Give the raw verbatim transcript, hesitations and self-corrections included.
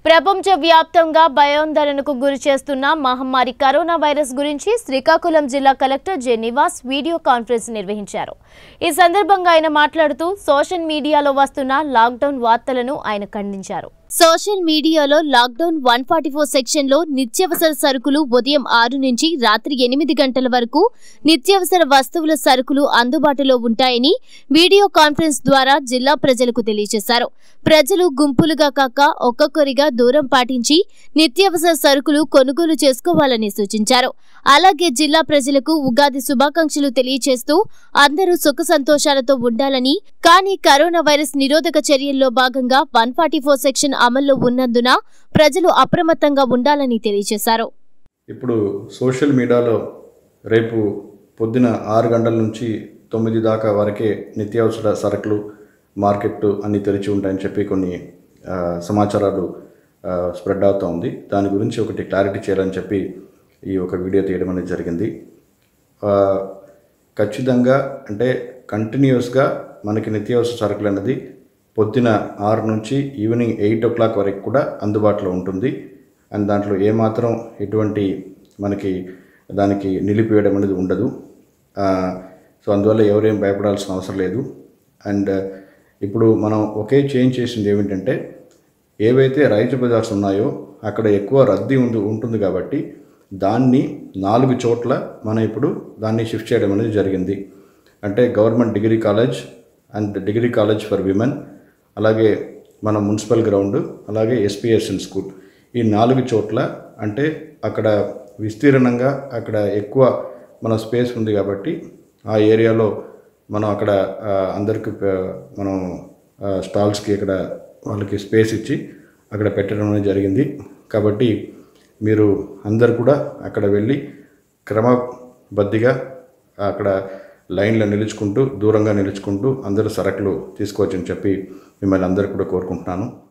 ప్రపంచ వ్యాప్తంగా భయాందోళనకు గురి చేస్తున్న మహమ్మారి కరోనా వైరస్ గురించి శ్రీకాకుళం జిల్లా collector J Nivas video conference నిర్వహించారు. ఈ సందర్భంగా ఆయన మాట్లాడుతూ సోషల్ మీడియాలో వస్తున్న లాక్డౌన్ వార్తలను ఆయన ఖండించారు. సోషల్ మీడియాలో లాక్డౌన్ వన్ ఫార్టీ ఫోర్ సెక్షన్లో నిత్యావసర సరుకులు ఉదయం ఆరు నుంచి రాత్రి ఎనిమిది గంటల వరకు నిత్యావసర వస్తువుల సరుకులు అందుబాటులో ఉంటాయని వీడియో కాన్ఫరెన్స్ ద్వారా జిల్లా ప్రజలకు తెలియజేశారు. ప్రజలు గుంపులుగా కాక ఒక్కొక్కరిగా దూరం పాటించి నిత్యావసర సరుకులు కొనుగోలు చేసుకోవాలని సూచించారు. అలాగే జిల్లా ప్రజలకు ఉగాది శుభాకాంక్షలు తెలియజేస్తూ అందరూ సుఖ సంతోషాలతో ఉండాలని, కానీ కరోనా వైరస్ నిరోధక చర్యల్లో భాగంగా వన్ ఫార్టీ ఫోర్ సెక్షన్ అమల్లో ఉన్నందున ప్రజలు అప్రమత్తంగా ఉండాలని తెలియజేశారు. ఇప్పుడు సోషల్ మీడియాలో రేపు పొద్దున ఆరు గంటల నుంచి తొమ్మిది దాకా వరకే నిత్యావసర సరుకులు మార్కెట్ అన్నీ తెరిచి ఉంటాయని చెప్పి కొన్ని సమాచారాలు స్ప్రెడ్ అవుతూ ఉంది. దాని గురించి ఒకటి క్లారిటీ చేయాలని చెప్పి ఈ ఒక వీడియో తీయడం అనేది జరిగింది. ఖచ్చితంగా అంటే కంటిన్యూస్గా మనకి నిత్యావసర సరుకులు అనేది పొద్దున ఆరు నుంచి ఈవినింగ్ ఎయిట్ ఓ క్లాక్ వరకు కూడా అందుబాటులో ఉంటుంది. అండ్ దాంట్లో ఏమాత్రం ఎటువంటి మనకి దానికి నిలిపివేయడం అనేది ఉండదు. సో అందువల్ల ఎవరేం భయపడాల్సిన అవసరం లేదు. అండ్ ఇప్పుడు మనం ఒకే చేంజ్ చేసింది ఏమిటంటే, ఏవైతే రైతు బజార్స్ ఉన్నాయో అక్కడ ఎక్కువ రద్దీ ఉంది ఉంటుంది కాబట్టి దాన్ని నాలుగు చోట్ల మనం ఇప్పుడు దాన్ని షిఫ్ట్ చేయడం అనేది జరిగింది. అంటే government degree college and degree college for women, అలాగే మన మున్సిపల్ గ్రౌండ్, అలాగే ఎస్పీఎస్ఎన్ స్కూల్, ఈ నాలుగు చోట్ల అంటే అక్కడ విస్తీర్ణంగా అక్కడ ఎక్కువ మన స్పేస్ ఉంది కాబట్టి ఆ ఏరియాలో మనం అక్కడ అందరికి మనం స్టాల్స్కి ఇక్కడ వాళ్ళకి స్పేస్ ఇచ్చి అక్కడ పెట్టడం అనేది జరిగింది. కాబట్టి మీరు అందరు కూడా అక్కడ వెళ్ళి క్రమబద్ధిగా అక్కడ లైన్లో నిలుచుకుంటూ దూరంగా నిలుచుకుంటూ అందరూ సరుకులు తీసుకోవచ్చని చెప్పి మిమ్మల్ని అందరూ కూడా కోరుకుంటున్నాను.